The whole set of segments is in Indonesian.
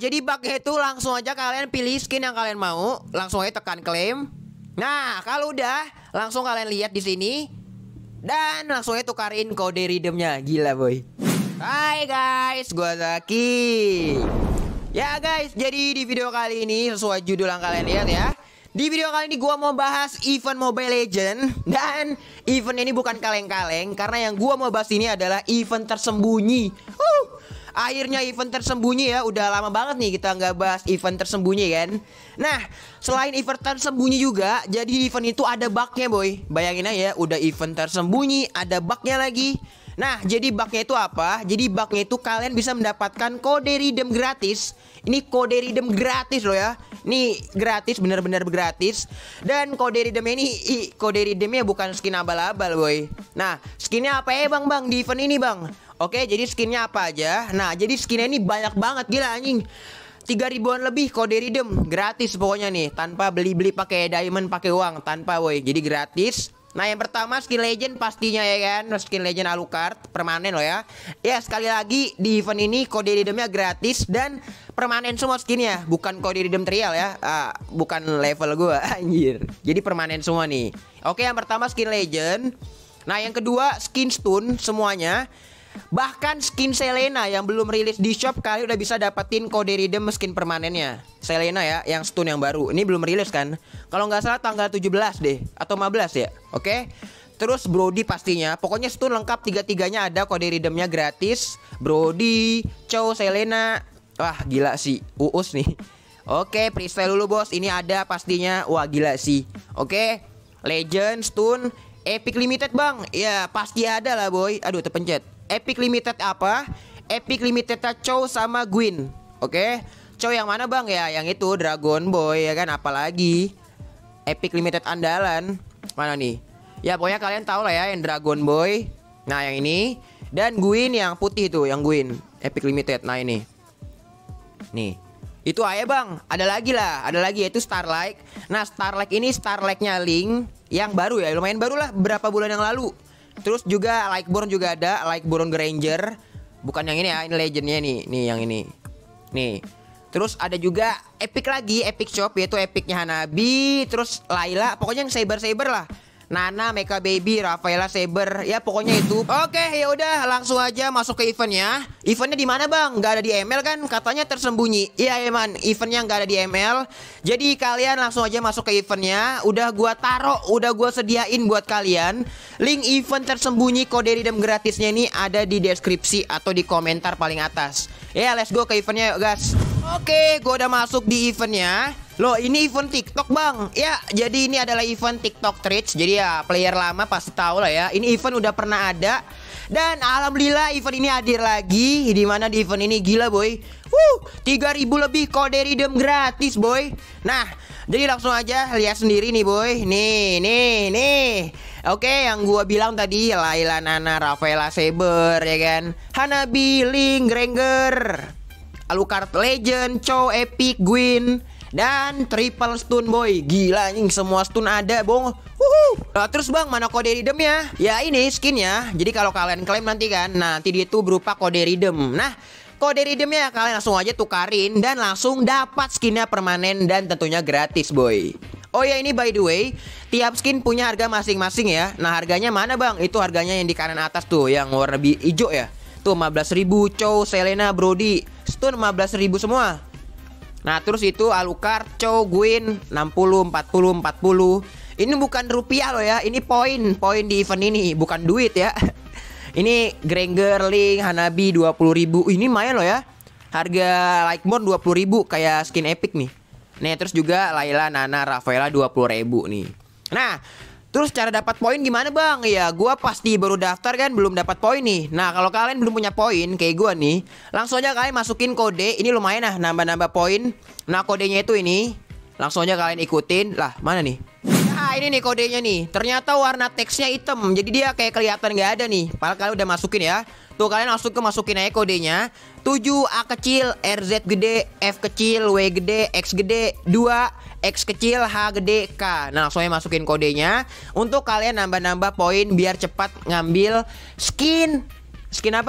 Jadi bugnya itu langsung aja kalian pilih skin yang kalian mau, langsung aja tekan claim. Nah, kalau udah, langsung kalian lihat di sini dan langsung aja tukarin kode redeemnya. Gila boy. Hai guys, gua Zaki. Ya guys, jadi di video kali ini sesuai judul yang kalian lihat ya. Di video kali ini gua mau bahas event Mobile Legends. Dan event ini bukan kaleng-kaleng, karena yang gua mau bahas ini adalah event tersembunyi. Akhirnya event tersembunyi ya. Udah lama banget nih kita nggak bahas event tersembunyi kan. Nah, selain event tersembunyi juga, jadi event itu ada bugnya boy. Bayangin aja, udah event tersembunyi, ada bugnya lagi. Nah, jadi bugnya itu apa? Jadi bugnya itu kalian bisa mendapatkan kode redeem gratis. Ini kode redeem gratis loh ya. Ini gratis, bener-bener gratis. Dan kode redeemnya ini, kode redeemnya bukan skin abal-abal boy. Nah, skinnya apa ya bang di event ini bang? Oke, jadi skinnya apa aja? Nah, jadi skinnya ini banyak banget, gila anjing. 3.000-an lebih kode redeem gratis pokoknya nih, tanpa beli-beli pakai diamond, pakai uang, tanpa boy. Jadi gratis. Nah, yang pertama skin legend pastinya ya kan, skin legend Alucard permanen loh ya. Ya, sekali lagi di event ini kode redeemnya gratis dan permanen semua skinnya, bukan kode redeem trial ya. Bukan level gua anjir. Jadi permanen semua nih. Oke, yang pertama skin legend. Nah, yang kedua skin stun semuanya. Bahkan skin Selena yang belum rilis di shop kalian udah bisa dapetin kode redeem skin permanennya. Selena ya, yang stun yang baru. Ini belum rilis kan? Kalau nggak salah tanggal 17 deh atau 15 ya. Oke. Terus Brody pastinya. Pokoknya stun lengkap tiga-tiganya ada kode redeemnya gratis. Brody, Chow, Selena. Wah, gila sih. Uus nih. Oke, freestyle dulu bos. Ini ada pastinya. Wah, gila sih. Oke. Legend, stun, Epic Limited bang. Ya, pasti ada lah boy. Aduh, terpencet. Epic Limited apa? Epic Limited Chow sama Gwyn. Oke. Chow yang mana bang ya? Yang itu Dragon Boy ya kan, apalagi Epic Limited andalan. Mana nih? Ya pokoknya kalian tahu lah ya yang Dragon Boy. Nah, yang ini. Dan Gwyn yang putih tuh, yang Gwyn Epic Limited. Nah, ini. Nih. Itu aja bang. Ada lagi lah. Ada lagi yaitu Starlight. Nah, Starlight ini Starlight-nya Link yang baru ya. Lumayan baru lah, berapa bulan yang lalu. Terus juga Lightborn juga ada, Lightborn Granger. Bukan yang ini ya, ini legendnya nih. Nih yang ini. Nih. Terus ada juga Epic lagi, Epic Shop, yaitu Epicnya Hanabi. Terus Layla, pokoknya yang Saber lah. Nana, Mecha Baby, Rafaela, Saber, ya pokoknya itu. Oke, ya udah langsung aja masuk ke eventnya. Eventnya di mana bang? Gak ada di ML kan? Katanya tersembunyi. Iya emang eventnya gak ada di ML. Jadi kalian langsung aja masuk ke eventnya. Udah gua taruh, udah gua sediain buat kalian. Link event tersembunyi kode redeem gratisnya ini ada di deskripsi atau di komentar paling atas. Ya, let's go ke eventnya yuk guys. Oke, gua udah masuk di eventnya. Loh, ini event TikTok bang. Ya, jadi ini adalah event TikTok Treats. Jadi ya player lama pasti tahu lah ya. Ini event udah pernah ada. Dan alhamdulillah event ini hadir lagi. Dimana di event ini gila boy. 3.000 lebih kode redeem gratis boy. Nah, jadi langsung aja lihat sendiri nih boy. Nih. Oke, yang gua bilang tadi Layla, Nana, Rafaela, Saber ya kan. Hanabi, Link, Granger, Alucard Legend, Chow, Epic, Gwyn, dan triple stun boy. Gila anjing, semua stun ada bong. Nah, terus bang, mana kode redeemnya? Ya ini skinnya. Jadi kalau kalian klaim nanti kan, nanti dia itu berupa kode redeem. Nah, kode redeemnya kalian langsung aja tukarin dan langsung dapat skinnya permanen dan tentunya gratis boy. Oh ya, ini by the way, tiap skin punya harga masing-masing ya. Nah, harganya mana bang? Itu harganya yang di kanan atas tuh, yang warna hijau ya. Tuh 15.000, Chow, Selena, Brody, stun 15.000 semua. Nah, terus itu Alucard, Chow, Gwyn 60, 40, 40. Ini bukan rupiah loh ya, ini poin di event ini, bukan duit ya. Ini Granger, Link, Hanabi 20.000. Ini lumayan loh ya. Harga Lightborn 20.000 kayak skin Epic nih. Nih, terus juga Layla, Nana, Rafaela 20.000 nih. Nah, terus cara dapat poin gimana bang? Ya gua pasti baru daftar kan, belum dapat poin nih. Nah, kalau kalian belum punya poin kayak gua nih, langsung aja kalian masukin kode. Ini lumayan lah, nambah-nambah poin. Nah, kodenya itu ini. Langsung aja kalian ikutin. Lah, mana nih? Nah, ini nih kodenya nih. Ternyata warna teksnya hitam, jadi dia kayak kelihatan nggak ada nih. Padahal kalian udah masukin ya. Tuh, kalian masukin aja kodenya 7A kecil, RZ gede, F kecil, W gede, X gede, 2 X kecil, H gede, K. Nah, langsung aja masukin kodenya untuk kalian nambah-nambah poin biar cepat ngambil skin apa?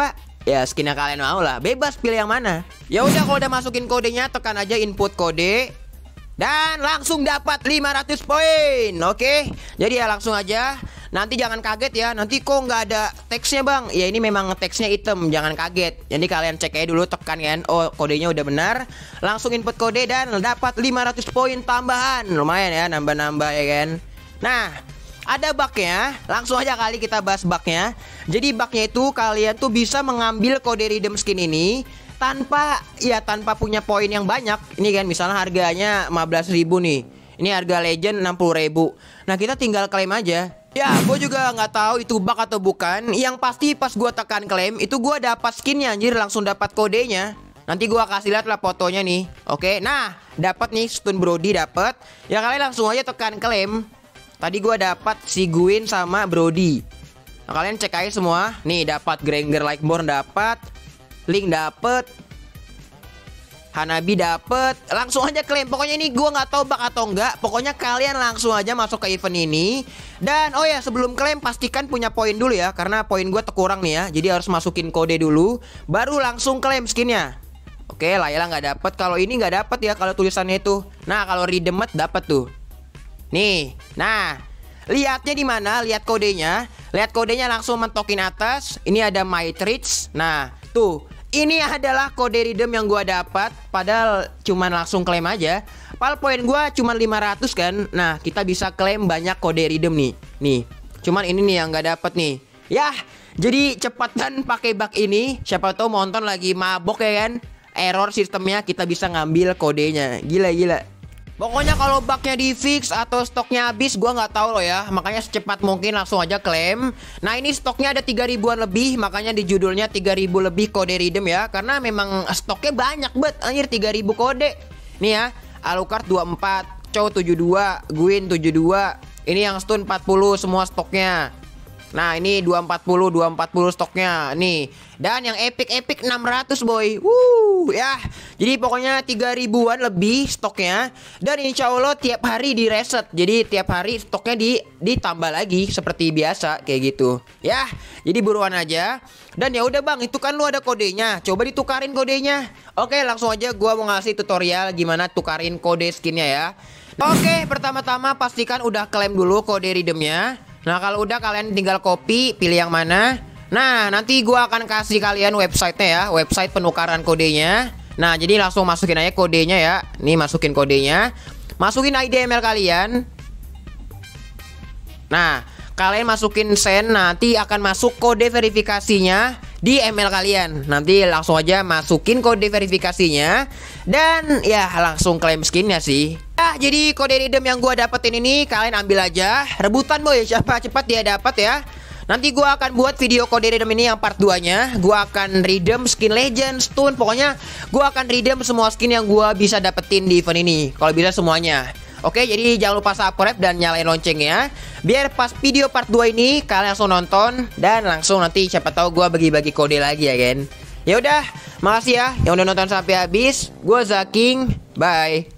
Ya skin yang kalian mau lah, bebas pilih yang mana. Ya udah, kalau udah masukin kodenya tekan aja input kode dan langsung dapat 500 poin. Oke, jadi ya langsung aja. Nanti jangan kaget ya, nanti kok nggak ada teksnya bang. Ya ini memang teksnya hitam, jangan kaget. Jadi kalian cek aja dulu, tekan kan, oh kodenya udah benar. Langsung input kode dan dapat 500 poin tambahan. Lumayan ya, nambah-nambah ya kan. Nah, ada bugnya, langsung aja kali kita bahas bugnya. Jadi bugnya itu kalian tuh bisa mengambil kode redeem skin ini tanpa punya poin yang banyak. Ini kan misalnya harganya 15.000 nih. Ini harga legend 60.000. Nah kita tinggal klaim aja. Ya gue juga nggak tahu itu bug atau bukan. Yang pasti pas gue tekan klaim itu gue dapat skinnya anjir, langsung dapat kodenya. Nanti gue kasih lihat lah fotonya nih. Oke, nah dapat nih Stun Brody dapat. Ya kalian langsung aja tekan klaim. Tadi gue dapat si Gwyn sama Brody. Nah, kalian cek aja semua. Nih dapat Granger Lightborn, dapat Link, dapat Hanabi, dapat. Langsung aja klaim. Pokoknya ini gue nggak tahu bug atau enggak. Pokoknya kalian langsung aja masuk ke event ini. Dan oh ya, sebelum klaim pastikan punya poin dulu ya, karena poin gue terkurang nih ya. Jadi harus masukin kode dulu, baru langsung klaim skinnya. Oke, Layla nggak dapat. Kalau ini nggak dapat ya, kalau tulisannya itu. Nah kalau redeemed dapat tuh. Nih, nah, lihatnya di mana? Lihat kodenya. Lihat kodenya langsung mentokin atas. Ini ada My Treats. Nah, tuh, ini adalah kode redeem yang gua dapat. Padahal cuman langsung klaim aja. Padahal poin gua cuma 500 kan. Nah, kita bisa klaim banyak kode redeem nih. Nih, cuman ini nih yang nggak dapat nih. Yah, jadi cepetan pakai bug ini. Siapa tahu Monton lagi mabok ya kan? Error sistemnya, kita bisa ngambil kodenya. Gila. Pokoknya kalau bugnya di fix atau stoknya habis, gua nggak tahu loh ya. Makanya secepat mungkin langsung aja klaim. Nah ini stoknya ada 3.000-an lebih, makanya di judulnya 3.000 lebih kode redeem ya. Karena memang stoknya banyak banget, anjir 3.000 kode. Nih ya, Alucard 24, Chow 72, Gwyn 72. Ini yang stun 40 semua stoknya. Nah ini 240 stoknya nih. Dan yang epic 600 boy. Ya. Jadi pokoknya 3.000-an lebih stoknya. Dan insya Allah tiap hari di reset. Jadi tiap hari stoknya ditambah lagi seperti biasa kayak gitu. Ya. Jadi buruan aja. Dan ya udah bang, itu kan lu ada kodenya. Coba ditukarin kodenya. Oke, langsung aja gua mau ngasih tutorial gimana tukarin kode skinnya ya. Oke, pertama-tama pastikan udah klaim dulu kode redeemnya. Nah kalau udah kalian tinggal copy, pilih yang mana. Nah nanti gua akan kasih kalian websitenya ya, website penukaran kodenya. Nah jadi langsung masukin aja kodenya ya. Nih masukin kodenya, masukin ID email kalian. Nah kalian masukin send, nanti akan masuk kode verifikasinya di email kalian. Nanti langsung aja masukin kode verifikasinya. Dan ya langsung klaim skinnya sih. Nah jadi kode redeem yang gua dapetin ini kalian ambil aja. Rebutan boy, siapa cepat dia dapat ya. Nanti gua akan buat video kode redeem ini yang part 2-nya. Gua akan redeem skin legend, stun. Pokoknya gua akan redeem semua skin yang gua bisa dapetin di event ini. Kalau bisa semuanya. Oke, jadi jangan lupa subscribe dan nyalain loncengnya. Biar pas video part 2 ini kalian langsung nonton. Dan langsung nanti siapa tahu gua bagi-bagi kode lagi ya kan. Ya udah, makasih ya yang udah nonton sampai habis. Gua Zaking, bye.